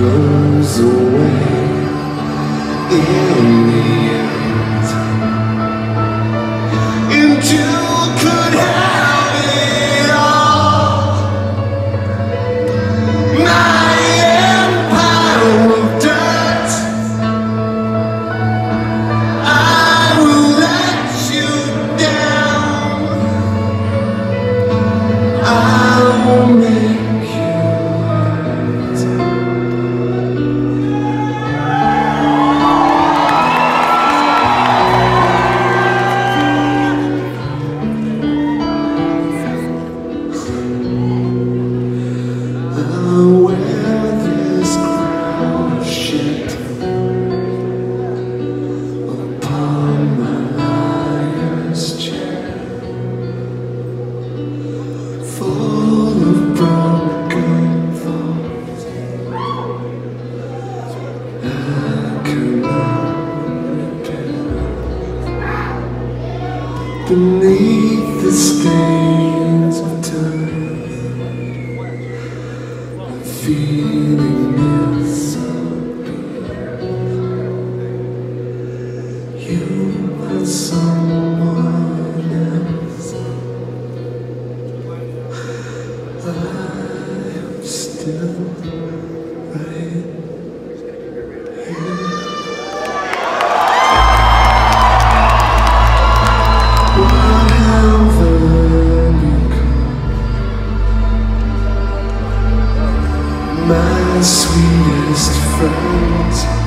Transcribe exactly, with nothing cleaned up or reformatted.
goes away in the end, and you could have it all. My empire of dirt, I will let you down. I will make you hurt. I'll wear this crochet upon my liar's chair, full of broken thoughts I cannot repair. Beneath the stains of time, I'm feeling this upbeat. You are someone else. I am still right here. What have I become? My sweetest friends.